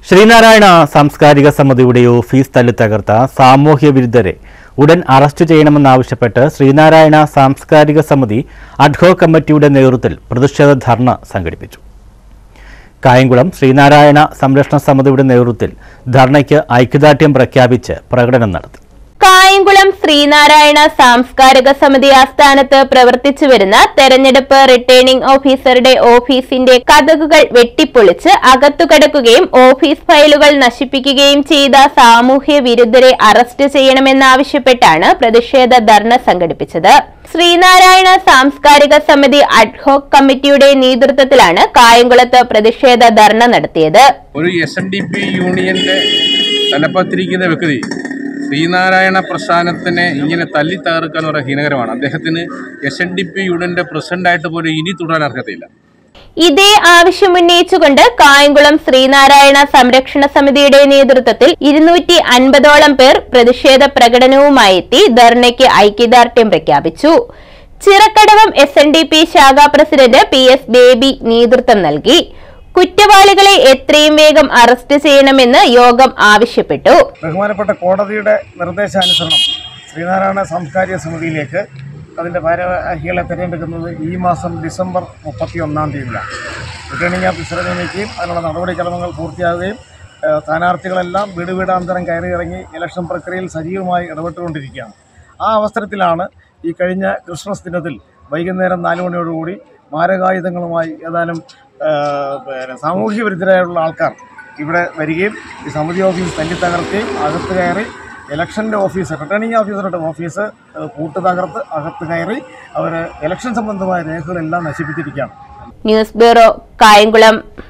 ശ്രീനാരായണ സാംസ്കാരിക സമിതിയുടെ ഓഫീസ് തല്ലിത്തകർത്ത സാമൂഹ്യ വിരുദ്ധരെ ഉടൻ അറസ്റ്റ് ചെയ്യണമെന്നാവശ്യപ്പെട്ട് ശ്രീനാരായണ സാംസ്കാരിക സമിതി അഡ്ഹോക് കമ്മിറ്റിയുടെ നേതൃത്വത്തിൽ പ്രതിഷേധ ധർണ സംഘടിപ്പിച്ചു. കായംകുളം ശ്രീനാരായണ സംരക്ഷണ സമിതിയുടെ നേതൃത്വത്തിൽ ധർണയ്ക്ക് ഐക്യദാർഢ്യം പ്രഖ്യാപിച്ച് പ്രകടനം നടത്തി. കായംകുളം ശ്രീനാരായണ സാംസ്കാരിക സമിതി ആസ്ഥാനത്ത് പ്രവർത്തിച്ചുവരുന്ന തെരഞ്ഞെടുപ്പ് റിട്ടേണിംഗ് ഓഫീസറുടെ ഓഫീസിന്റെ കതകുകൾ വെട്ടിപ്പൊളിച്ച് അകത്തുകടക്കുകയും ഓഫീസ് ഫയലുകൾ നശിപ്പിക്കുകയും ചെയ്ത സാമൂഹ്യ വിരുദ്ധരെ അറസ്റ്റ് ചെയ്യണമെന്നാവശ്യപ്പെട്ടാണ് പ്രതിഷേധ ധർണ സംഘടിപ്പിച്ചത്. ശ്രീനാരായണ സാംസ്കാരിക സമിതി അഡ്ഹോക് കമ്മിറ്റിയുടെ നേതൃത്വത്തിലാണ് കായംകുളത്ത് പ്രതിഷേധ ധർണ നടത്തിയത്. ഒരു SNDP യൂണിയന്റെ തലപ്പത്തിരിക്കുന്ന വ്യക്തി ശ്രീനാരായണ പ്രസ്ഥാനത്തിനെ ഇങ്ങനെ തല്ലി തകർക്കാൻ വളരെ ഹീനകരമാണ്. അദ്ദേഹത്തിന് SNDP യൂണിയന്റെ പ്രസിഡന്റായിട്ട് പോലും ഇനി തുടരാൻ അർഹതയില്ല. ഇതേ ആവശ്യമുന്നയിച്ചുകൊണ്ട് കായംകുളം ശ്രീനാരായണ സംരക്ഷണ സമിതിയുടെ നേതൃത്വത്തിൽ 250ഓളം പേർ പ്രതിഷേധ പ്രകടനവുമായി എത്തി ധർണയ്ക്ക് ഐക്യദാർഢ്യം പ്രഖ്യാപിച്ചു. ചിറക്കടവം SNDP ശാഖാ പ്രസിഡന്റ് PS ബേബി നേതൃത്വം നൽകി. കുറ്റവാളികളെ എത്രയും വേഗം അറസ്റ്റ് ചെയ്യണമെന്ന് യോഗം ആവശ്യപ്പെട്ടു. ബഹുമാനപ്പെട്ട കോടതിയുടെ നിർദ്ദേശാനുസരണം ശ്രീനാരായണ സാംസ്കാരിക സമിതിയിലേക്ക് അതിൻ്റെ ഭാരവാഹികളെ തിരഞ്ഞെടുക്കുന്നത് ഈ മാസം ഡിസംബർ 31-ാം തീയതിയിലാണ്. റിട്ടേണിംഗ് ഓഫീസറെ നിയമിക്കുകയും അതിനുള്ള നടപടിക്രമങ്ങൾ പൂർത്തിയാകുകയും സ്ഥാനാർത്ഥികളെല്ലാം വീടാന്തരം കയറി ഇറങ്ങി ഇലക്ഷൻ പ്രക്രിയയിൽ സജീവമായി ഇടപെട്ടുകൊണ്ടിരിക്കുകയാണ്. ആ അവസരത്തിലാണ് ഈ കഴിഞ്ഞ ക്രിസ്മസ് ദിനത്തിൽ വൈകുന്നേരം 4 മണിയോടുകൂടി മാരകായുധങ്ങളുമായി ഏതാനും സാമൂഹ്യ വിരുദ്ധരായുള്ള ആൾക്കാർ ഇവിടെ വരികയും ഈ സമിതി ഓഫീസ് തല്ലി തകർക്കുകയും അകത്ത് കയറി ഇലക്ഷൻ്റെ ഓഫീസ് റിട്ടേണിംഗ് ഓഫീസറുടെ ഓഫീസ് കൂട്ട് തകർത്ത് അകത്ത് കയറി അവർ ഇലക്ഷൻ സംബന്ധമായ രേഖകളെല്ലാം നശിപ്പിച്ചിരിക്കുകയാണ്. News bureau, Kayamkulam.